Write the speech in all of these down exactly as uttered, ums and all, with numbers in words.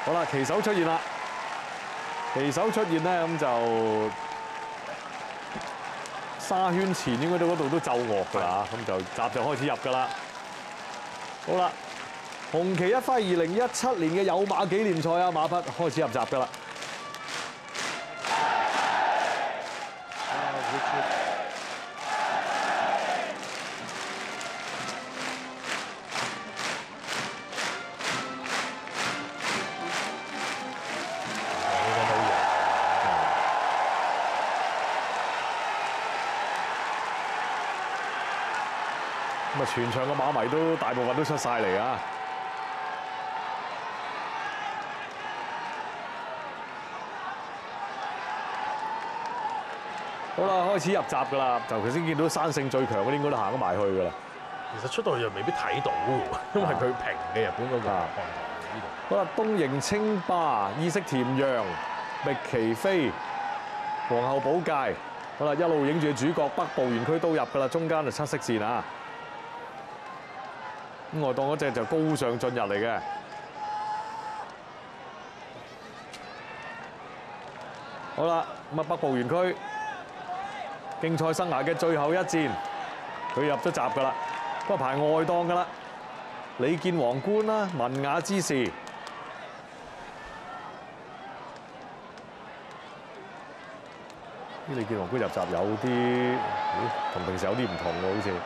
好啦，旗手出現啦，旗手出現咧，咁就沙圈前應該到嗰度都奏樂㗎啦，咁就閘就開始入㗎啦。好啦，紅旗一揮二零一七年嘅有馬紀念賽啊，馬匹開始入閘㗎啦。咁啊，全場嘅馬迷都大部分都出晒嚟啊！好啦，開始入閘㗎啦，就頭先見到山勝最強嗰啲應該都行咗埋去㗎啦。 其實出到去又未必睇到喎，因為佢平嘅日本嗰個看台呢度。 好啦，東瀛清霸、意式甜讓、覓奇飛、皇后寶戒。好啦，一路影住主角北部園區都入㗎啦，中間就七色線啊。咁外檔嗰隻就高上進入嚟嘅。好啦，咁啊北部園區競賽生涯嘅最後一戰，佢入咗閘㗎啦，不過排外檔㗎啦。李健皇冠啦，文雅之士。呢李健皇冠入閘有啲，同平時有啲唔同喎，好似。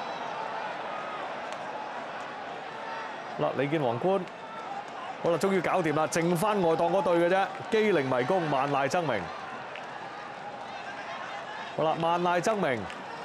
嗱，李健皇冠，好啦，終於搞掂啦，剩翻外檔嗰對嘅啫，機靈迷宮、萬籟爭鳴。好啦，萬籟爭鳴，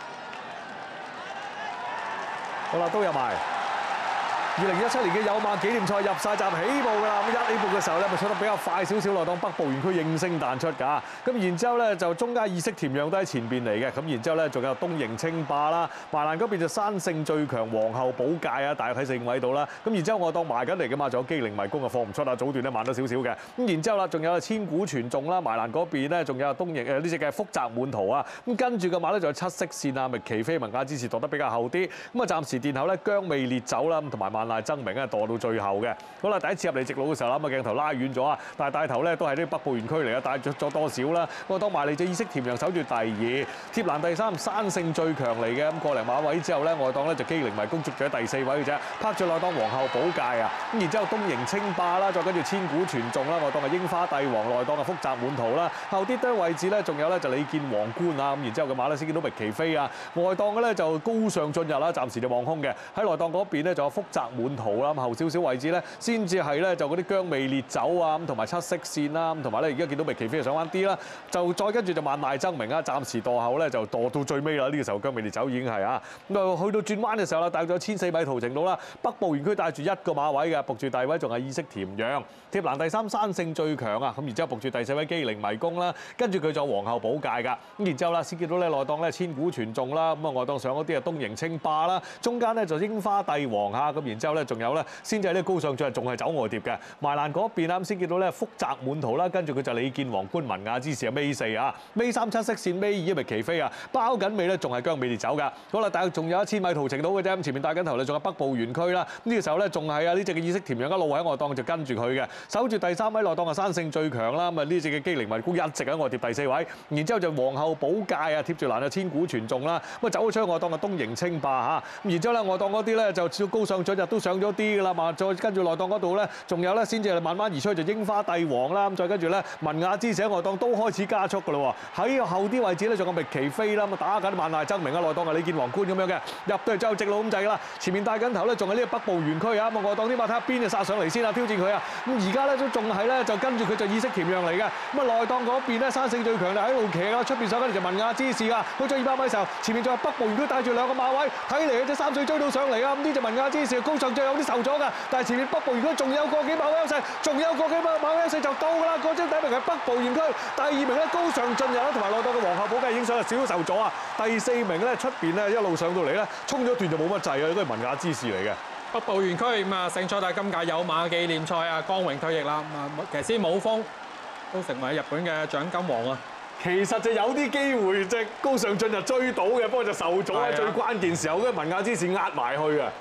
好啦，都入埋。二零一七年嘅有馬紀念賽入晒閘起步㗎啦，咁一起步嘅時候咧，咪出得比較快少少，內檔北部園區應聲彈出㗎。咁然之後咧，就中間意式甜讓都喺前邊嚟嘅。咁然之後咧，仲有東瀛清霸啦，埋欄嗰邊就山勝最強、皇后寶戒啊，大約喺四位度啦。咁然之後外檔埋緊嚟嘅嘛，仲有機靈迷宮啊，放唔出啊，早段咧慢咗少少嘅。咁然之後啦，仲有千古傳頌啦，埋欄嗰邊咧，仲有東瀛誒呢隻嘅福澤滿途啊。咁跟住嘅馬咧，仲有七色線啊，覓奇飛、文雅之士墮得比較後啲。咁啊，暫時殿後咧，姜味烈酒啦，咁同埋萬籟爭鳴啊，墮到最後嘅。好啦，第一次入嚟直路嘅時候啦，咁啊鏡頭拉遠咗啊，但係帶頭咧都係啲北部園區嚟啊，帶咗咗多少啦？我當埋嚟隻意式甜讓守住第二，貼欄第三，山勝最強嚟嘅。咁個零馬位之後咧，外檔咧就機靈迷宮捉住喺第四位嘅啫，拍住內檔皇后寶戒啊。咁然之後東瀛清霸啦，再跟住千古傳頌啦，外檔係櫻花帝王，內檔係福澤滿途啦。後啲堆位置咧，仲有咧就李健皇冠啊。咁然之後嘅馬咧先見到覓奇飛啊，外檔嘅咧就高上進入啦，暫時就望空嘅。喺內檔嗰邊咧，仲有福澤滿途啦。咁後少少位置咧，先至係咧就嗰啲姜味烈酒啊，咁同埋七色線啦，咁同埋咧而家見到覓奇飛上翻啲啦，就再跟住就萬籟爭鳴啊，暫時墮後咧就墮到最尾啦。呢個時候姜味烈酒已經係啊，咁啊去到轉彎嘅時候啦，帶咗千四米途程度啦，北部園區帶住一個馬位嘅，伏住第二位仲係意式甜讓，貼欄第三山勝最強啊，咁然之後伏住第四位機靈迷宮啦，跟住佢就皇后寶戒㗎，咁然之後啦先見到咧內檔咧千古傳頌啦，咁啊外檔上嗰啲啊東瀛清霸啦，中間咧就櫻花帝王嚇，咁然之後咧仲有咧先至係呢高上進仲係走外碟嘅，埋欄嗰邊啦，咁先見到咧福澤滿途啦，跟住佢就李健皇冠、文雅之士啊，尾四啊，尾三七色線，尾二覓奇飛啊，包緊尾咧仲係姜味烈酒㗎。好啦，但係仲有一千米途程到嘅啫，咁前面帶緊頭咧仲有北部園區啦，呢個時候咧仲係啊呢隻嘅意式甜讓一路喺外檔就跟住佢嘅，守住第三位內檔嘅山勝最強啦，咁啊呢隻嘅機靈迷宮一直喺外碟第四位，然之後就皇后寶戒啊貼住欄啊千古傳頌啦，咁啊走咗出去外檔嘅東瀛清霸嚇，咁然之後咧外檔嗰啲咧就少高上進入都上咗啲㗎啦嘛，再跟住內檔嗰度咧仲有咧先至係慢慢而出去就櫻花帝王啦，咁再跟住咧文雅之士喺外檔都開始加速㗎啦喎，喺後啲位置咧仲有覓奇飛啦，咁啊打緊萬籟爭鳴啊，內檔係李健皇冠咁樣嘅，入到嚟之後直路咁滯㗎啦，前面帶緊頭咧仲係呢個北部園區啊，咁啊外檔啲馬睇下邊就殺上嚟先啊，挑戰佢啊，咁而家咧都仲係咧就跟住佢就意式甜讓嚟嘅，咁啊內檔嗰邊咧山勝最強就喺度騎啦，出邊手跟住就文雅之士啊，去咗二百米嘅時候，前面仲有北部園區帶住兩個馬位，睇嚟隻三歲追到上嚟啊，咁呢隻文雅之士高上最有啲受咗㗎，但係前面北部園區仲有個幾馬位優勢，仲有個幾馬馬位優勢就到㗎啦，嗰張第一名係北部園區，第二名咧高上進入啦，同埋內檔嘅皇后寶戒已經上少少受咗啊，第四名咧出邊咧一路上到嚟咧，衝咗段就冇乜滯啊，應該係文雅之士嚟嘅。 北部園區咁啊，勝出係今屆有馬紀念賽啊，江榮退役啦，咁啊騎師武豐都成為日本嘅獎金王啊。 其實就有啲機會，即係高上進就追到嘅，不過就受咗喺最關鍵時候，嗰個文雅之士壓埋去啊。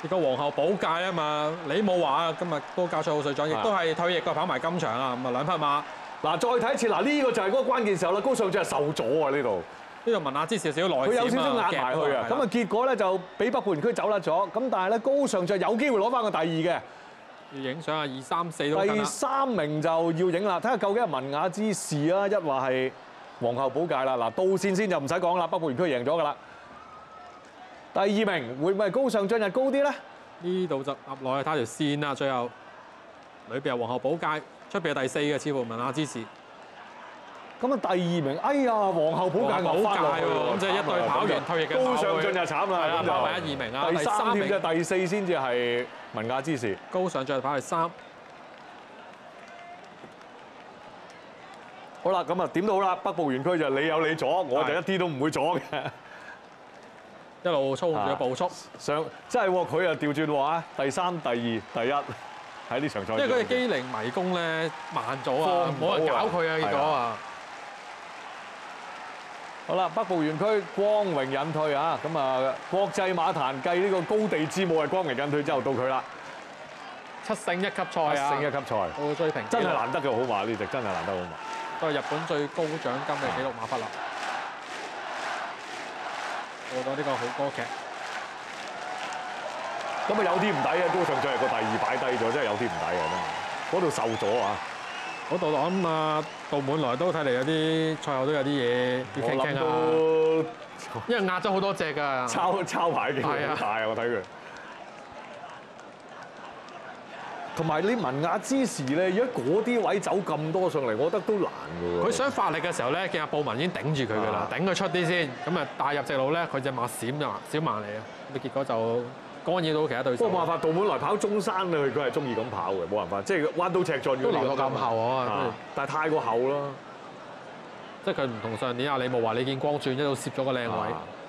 而個皇后寶戒啊嘛，李慕華啊，今日都交出好水準，亦都係退役個跑埋金場啊，咁啊兩匹馬。 嗱，再睇一次，嗱呢個就係嗰個關鍵時候啦，高尚進係受阻啊呢度。 呢度文雅之少少內佢有少少壓埋去啊，咁啊結果咧就俾北部園區走甩咗，咁但係咧高尚進有機會攞翻個第二嘅。 要影相啊，二三四都第三名就要影啦，睇下究竟係文雅之士啊，一話係皇后寶戒啦。嗱，到線先就唔使講啦，北部園區贏咗㗎啦。第二名會唔會係高尚進日高啲咧？ 呢度就壓落去睇條線啦，最後裏邊係皇后寶戒，出邊係第四嘅，似乎文雅之士。 咁啊，第二名，哎呀，皇后寶戒落翻落去喎， 咁即係一隊跑完退役嘅高尚進就慘啦，咁就跑埋一二名啊， 第三名添嘅，第四先至係文雅之士。 高尚進跑第三。 好啦，咁啊點都好啦，北部園區就你有你阻，我就一啲都唔會阻嘅。 一路操控住步速， 上即係喎，佢又調轉喎啊！第三、第二、第一喺呢場賽， 因為嗰隻機靈迷宮咧慢咗啊，冇人搞佢啊，結果啊！ 好啦，北部園區光榮引退啊！咁啊，國際馬壇繼呢個高地之母係光榮引退之後，到佢啦， 七勝一級賽啊！ 勝一級賽， 到追平， 真係難得嘅好馬，呢隻真係難得好馬， 都係日本最高獎金嘅紀錄馬匹啦。過咗呢個好歌劇， 咁啊有啲唔抵啊！高尚進係個第二擺低咗，真係有啲唔抵啊！真係嗰度受咗啊！ 嗰度我諗啊，杜滿來都睇嚟有啲賽後都有啲嘢要傾傾啊，因為壓咗好多隻㗎， 抄抄牌嘅好大啊！我睇佢。同埋你文雅之士咧，如果嗰啲位走咁多上嚟，我覺得都難嘅喎。 佢想發力嘅時候咧，見阿布文已經頂住佢㗎啦，頂佢出啲先，咁啊帶入直路咧，佢隻馬閃就閃埋嚟啊！咁結果就干擾到其他對手。 不過冇辦法，杜滿來跑中山啊，佢佢係中意咁跑嘅，冇辦法，即係彎刀尺進。 都留到咁後啊！ 但係太過後咯， 即係佢唔同上年阿李慕華李建光轉一路攝咗個靚位。